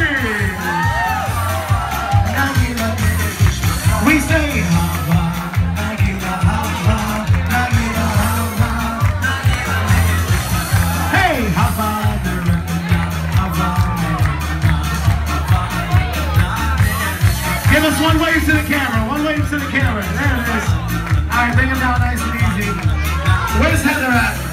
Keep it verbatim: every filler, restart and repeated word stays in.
We say Hava, Nagila Hava, Nagila Hava. Hey, Hava, Hava. Give us one wave to the camera, one wave to the camera. There it is. All right, bring him down nice and easy. Where's Heather at?